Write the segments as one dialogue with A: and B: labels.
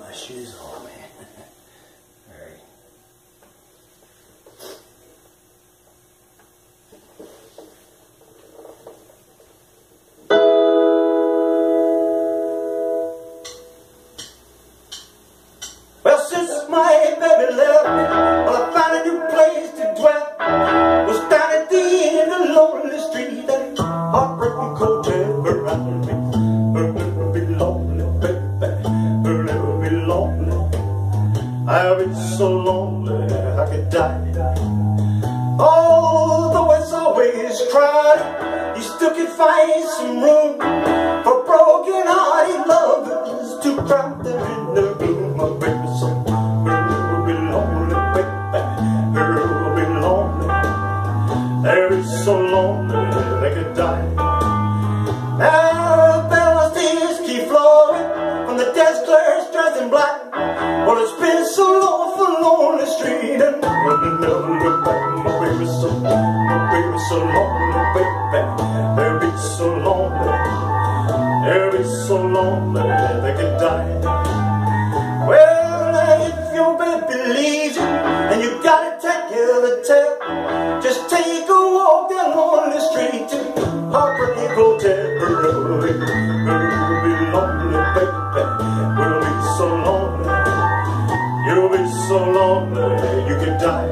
A: my shoes off, man. All right. Well, since my baby left me, well, I found a new place to dwell. Was down at the end of lonely street, that heartbreaking hotel where I'll be lonely, baby. I'll be lonely. I'll be so lonely I could die. Although it's always crowded, you still can find some room for broken-hearted lovers to cry there in the room. My baby, so girl will be lonely, baby. Girl will be lonely. They'll be so lonely they could die. Now the bells tears keep flowing from the desk clerks dressed in black. Well, it's been so long for lonely street, and we'll never look back. My baby's so lonely, baby. They'll be so lonely. They'll be so lonely they could die. Well, if your baby leaves you and you gotta take care of the tale, just take a walk down lonely street to Heartbreak Hotel. We'll be lonely, baby. We'll be so lonely. You'll be so lonely you could die.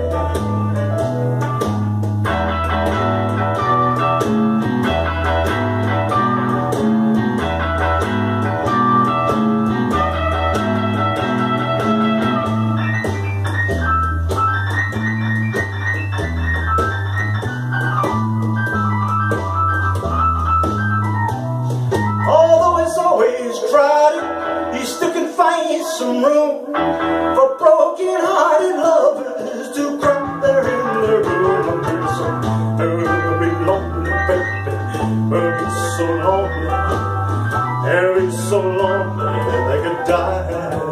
A: You still can find some room for broken-hearted lovers to cry there in their room. They'll be lonely, baby. They'll be so lonely. They'll be so lonely they could die.